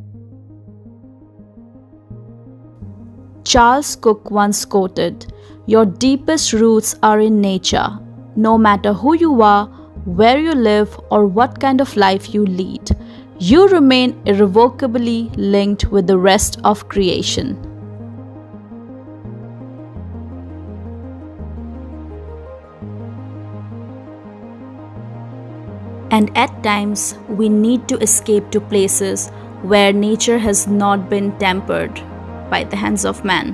Charles Cook once quoted, "Your deepest roots are in nature. No matter who you are, where you live, or what kind of life you lead, you remain irrevocably linked with the rest of creation." And at times, we need to escape to places where nature has not been tempered by the hands of man.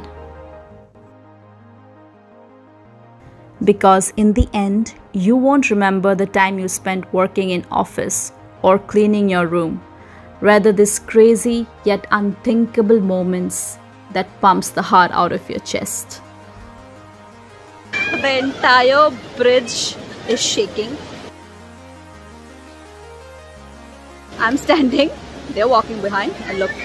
Because in the end, you won't remember the time you spent working in office or cleaning your room. Rather, these crazy yet unthinkable moments that pumps the heart out of your chest. The entire bridge is shaking. I'm standing, they're walking behind, and look.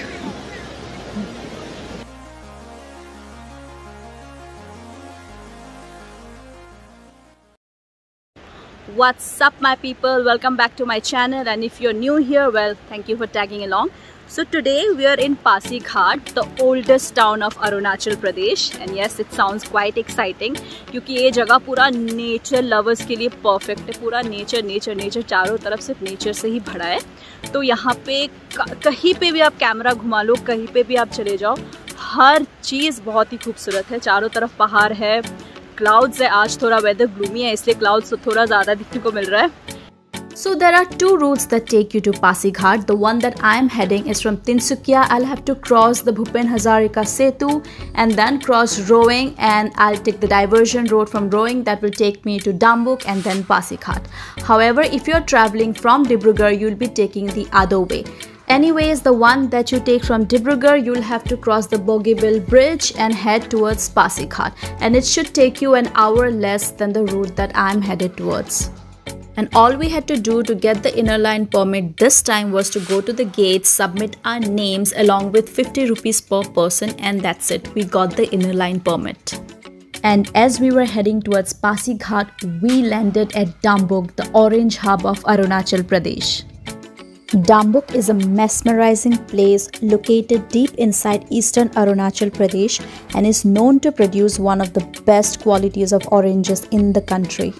What's up my people, welcome back to my channel, and if you're new here, well, thank you for tagging along. So today we are in Pasighat, the oldest town of Arunachal Pradesh, and yes, it sounds quite exciting क्योंकि ये जगह पूरा nature lovers के लिए perfect है। पूरा nature चारों तरफ सिर्फ नेचर से ही भरा है। तो यहाँ पे कहीं पे भी आप कैमरा घुमा लो, कहीं पे भी आप चले जाओ, हर चीज़ बहुत ही खूबसूरत है। चारों तरफ पहाड़ है, क्लाउड्स है। आज थोड़ा वेदर ग्लूमी है इसलिए क्लाउड्स थोड़ा ज़्यादा दिखने को मिल रहा है। So there are two routes that take you to Pasighat. The one that I am heading is from Tinsukia. I'll have to cross the Bhupen Hazarika Setu and then cross Roing, and I'll take the diversion road from Roing that will take me to Dambuk and then Pasighat. However, if you're traveling from Dibrugarh, you'll be taking the other way. Anyways, the one that you take from Dibrugarh, you'll have to cross the Bogeybill Bridge and head towards Pasighat. And it should take you an hour less than the route that I'm headed towards. And all we had to do to get the inner line permit this time was to go to the gate, submit our names along with 50 rupees per person, and that's it. We got the inner line permit. And as we were heading towards Pasighat, we landed at Dambuk, the orange hub of Arunachal Pradesh. Dambuk is a mesmerizing place located deep inside eastern Arunachal Pradesh and is known to produce one of the best qualities of oranges in the country.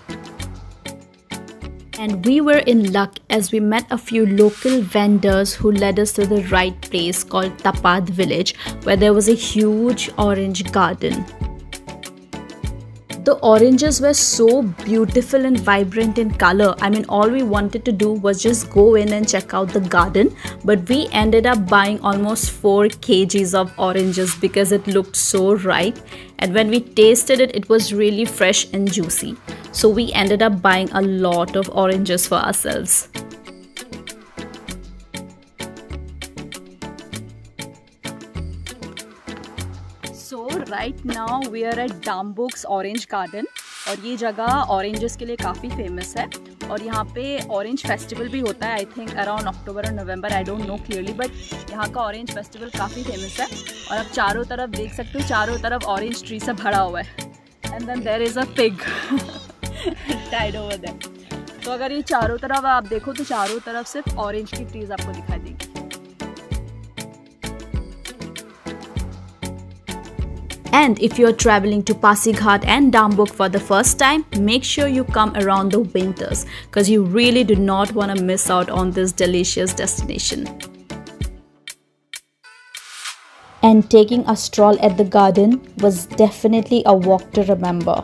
And we were in luck as we met a few local vendors who led us to the right place called Tapad Village, where there was a huge orange garden. The oranges were so beautiful and vibrant in color. I mean, all we wanted to do was just go in and check out the garden, but we ended up buying almost 4 kgs of oranges because it looked so ripe, and when we tasted it, it was really fresh and juicy. So we ended up buying a lot of oranges for ourselves. So right now we are at Dambuk's Orange Garden, और ये जगह oranges के लिए काफ़ी famous है, और यहाँ पे ऑरेंज फेस्टिवल भी होता है। आई थिंक अराउंड अक्टूबर और November, I don't know clearly, but यहाँ का ऑरेंज फेस्टिवल काफ़ी फेमस है। और आप चारों तरफ देख सकते हो, चारों तरफ ऑरेंज ट्री से भरा हुआ है। And then there is a pig tied over there. तो अगर ये चारों तरफ आप देखो तो चारों तरफ सिर्फ ऑरेंज की ट्रीज आपको दिखाई देगी। And if you're traveling to Pasighat and Dambuk for the first time, make sure you come around the winters because you really do not want to miss out on this delicious destination. And taking a stroll at the garden was definitely a walk to remember.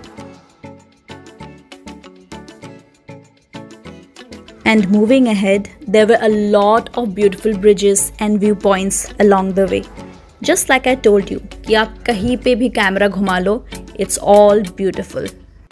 And moving ahead, there were a lot of beautiful bridges and viewpoints along the way. Just like I told you, कि आप कहीं पे भी camera घुमा लो, it's all beautiful.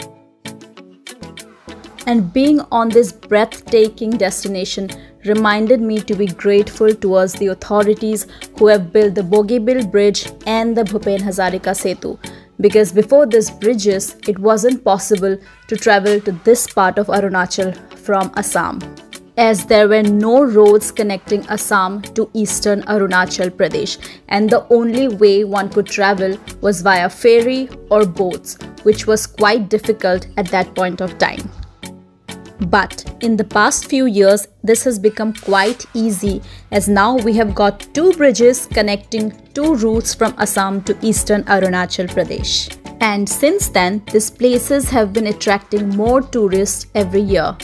And being on this breathtaking destination reminded me to be grateful towards the authorities who have built the Bogeybill Bridge and the Bhupen Hazarika Setu. Because before these bridges, it wasn't possible to travel to this part of Arunachal from Assam, as there were no roads connecting Assam to eastern Arunachal Pradesh, and the only way one could travel was via ferry or boats, which was quite difficult at that point of time. But in the past few years, this has become quite easy, as now we have got 2 bridges connecting 2 routes from Assam to eastern Arunachal Pradesh. And since then, these places have been attracting more tourists every year.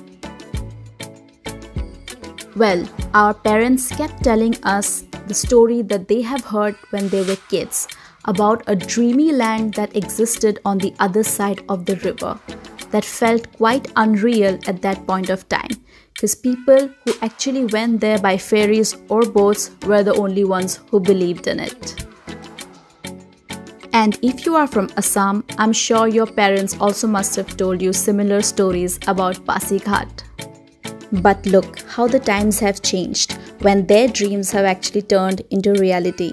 Well, our parents kept telling us the story that they have heard when they were kids about a dreamy land that existed on the other side of the river, that felt quite unreal at that point of time, because people who actually went there by ferries or boats were the only ones who believed in it. And if you are from Assam, I'm sure your parents also must have told you similar stories about Pasighat. But look how the times have changed when their dreams have actually turned into reality.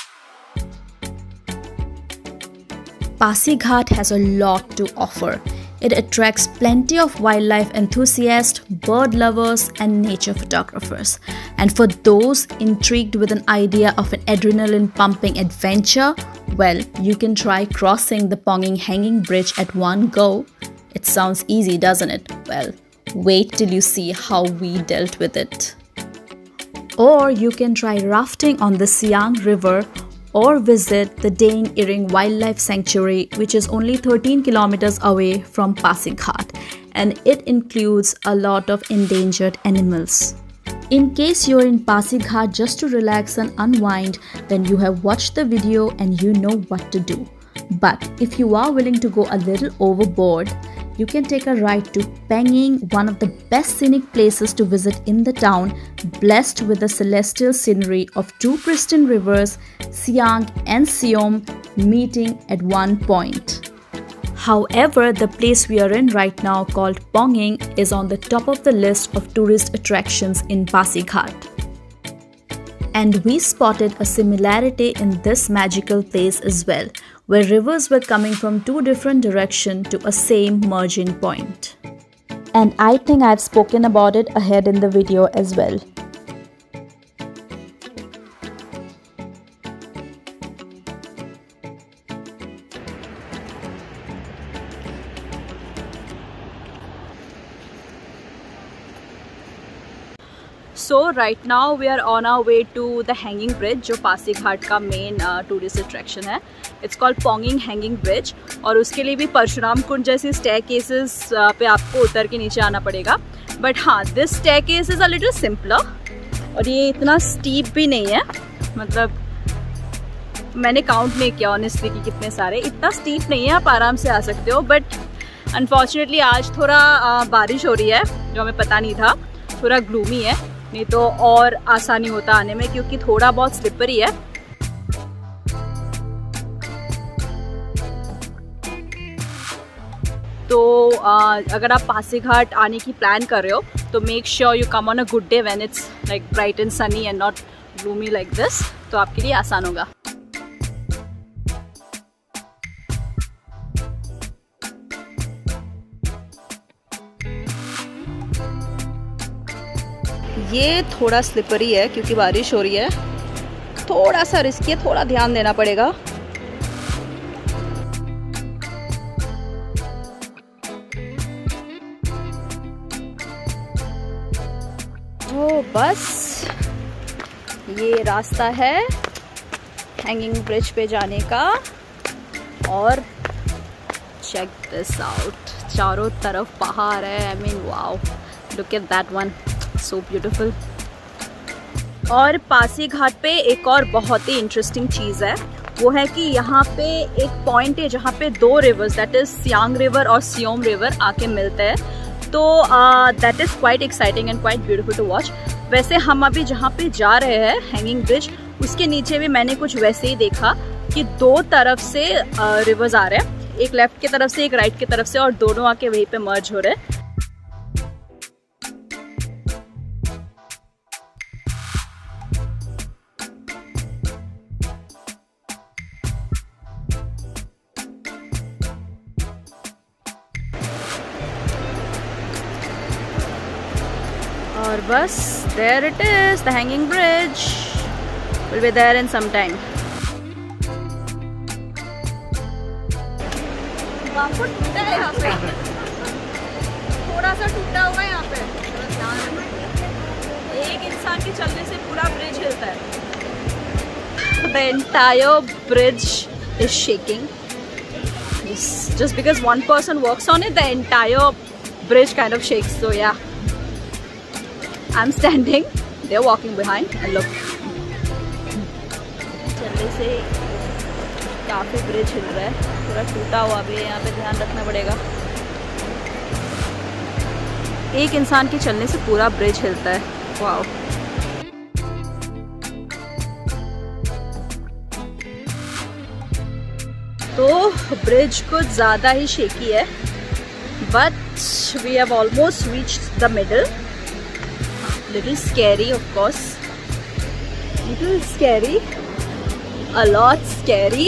Pasighat has a lot to offer. It attracts plenty of wildlife enthusiasts, bird lovers, and nature photographers. And for those intrigued with an idea of an adrenaline-pumping adventure, well, you can try crossing the Ponging Hanging Bridge at one go. It sounds easy, doesn't it? Well, wait till you see how we dealt with it. Or you can try rafting on the Siang River, or visit the Deng Iring Wildlife Sanctuary, which is only 13 kilometers away from Pasighat, and it includes a lot of endangered animals. In case you're in Pasighat just to relax and unwind, then you have watched the video and you know what to do. But if you are willing to go a little overboard, you can take a ride to Penging, one of the best scenic places to visit in the town, blessed with the celestial scenery of 2 pristine rivers, Siang and Siom, meeting at one point. However, the place we are in right now, called Ponging, is on the top of the list of tourist attractions in Pasighat. And we spotted a similarity in this magical place as well, where rivers were coming from 2 different directions to a same merging point. And I think I've spoken about it ahead in the video as well. So right now we are on our way to the Hanging Bridge, जो पासीघाट का main tourist attraction है. It's called Ponging Hanging Bridge, और उसके लिए भी परशुराम कुंड जैसे staircases पे आपको उतर के नीचे आना पड़ेगा. बट हाँ, this staircase is a little simpler, और ये इतना स्टीप भी नहीं है. मतलब मैंने काउंट नहीं किया ऑनेस्टली कि कितने सारे, इतना स्टीप नहीं है, आप आराम से आ सकते हो. बट अनफॉर्चुनेटली आज थोड़ा बारिश हो रही है, जो हमें पता नहीं था. थोड़ा ग्लूमी है, नहीं तो और आसानी होता आने में, क्योंकि थोड़ा बहुत स्लिपरी है. तो अगर आप पासीघाट आने की प्लान कर रहे हो तो make sure you come on a good day when it's like bright and sunny and not gloomy like this, तो आपके लिए आसान होगा. ये थोड़ा स्लिपरी है क्योंकि बारिश हो रही है, थोड़ा सा रिस्की है, थोड़ा ध्यान देना पड़ेगा. तो बस ये रास्ता है हैंगिंग ब्रिज पे जाने का. और चेक दिस आउट, चारों तरफ पहाड़ है. I mean wow, look at that one, so beautiful. और पासीघाट पे एक और बहुत ही इंटरेस्टिंग चीज़ है, वो है कि यहाँ पे एक पॉइंट है जहाँ पे 2 rivers, that is Siang river और सियोम रिवर आके मिलते हैं. तो that is quite exciting and quite beautiful to watch. वैसे हम अभी जहाँ पे जा रहे हैं हैंगिंग ब्रिज, उसके नीचे भी मैंने कुछ वैसे ही देखा कि 2 तरफ से रिवर्स आ रहे हैं, एक लेफ्ट की तरफ से एक राइट की तरफ से, और दोनों आके वहीं पे मर्ज हो रहे हैं. और बस there it is, the hanging bridge. We'll be there in some time. थोड़ा सा टूटा हुआ है यहाँ पे, एक इंसान के चलने से पूरा ब्रिज हिलता है। The entire bridge is shaking. Just because one person walks on it, the entire bridge kind of shakes. So yeah, I'm standing, they're walking behind, and look. चलने से काफी ब्रिज हिल रहा है, पूरा टूटा हुआ भी है, यहाँ पे ध्यान रखना पड़ेगा। एक इंसान के चलने से पूरा ब्रिज हिलता है। वाओ। तो ब्रिज कुछ ज़्यादा ही शेकी है, but we have almost reached the middle. Little scary of course, little scary, a lot scary.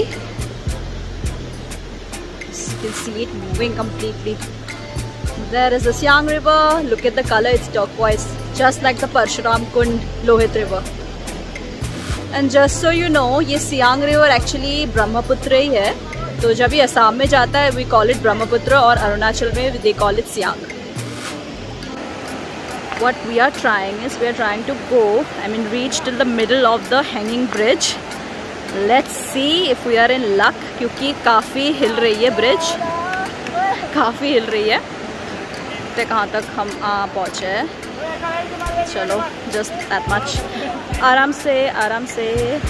You can see it moving completely. There is the Siang River. Look at the color, it's turquoise, just like the Parshuram Kund Lohit River. And just so you know, ये Siang River actually Brahmaputra ही है। तो जब ये असम में जाता है, we call it Brahmaputra, और अरुणाचल में they call it Siang. What we are trying is, we are trying to go, reach till the middle of the hanging bridge. Let's see if we are in luck, क्योंकि काफ़ी हिल रही है bridge, काफ़ी हिल रही है। तो कहाँ तक हम पहुँचे हैं? चलो, just that much. आराम से, आराम से।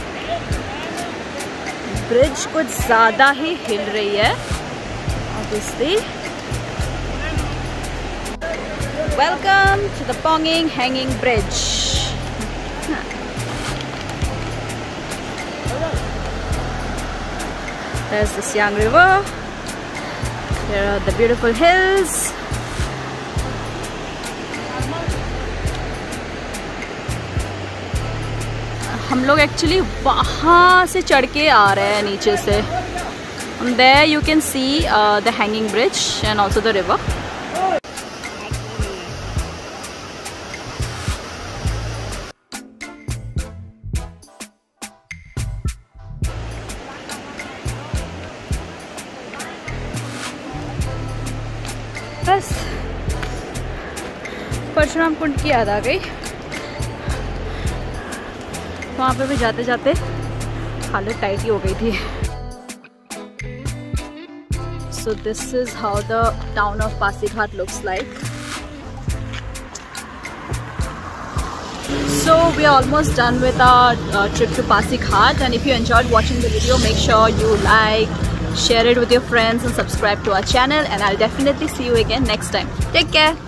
ब्रिज कुछ ज़्यादा ही हिल रही है obviously. Welcome to the Ponging Hanging Bridge. There's the Siang River. There are the beautiful hills. हम लोग एक्चुअली वहाँ से चढ़ के आ रहे हैं नीचे से। And there you can see the hanging bridge and also the river. बस परशुराम कुंड की याद आ गई। वहाँ पे भी जाते जाते हालत टाइट ही हो गई थी। So this is how the town of Pasighat looks like. So we are almost done with our trip to Pasighat, and if you enjoyed watching the video, make sure you like, share it with your friends and subscribe to our channel, and I'll definitely see you again next time. Take care.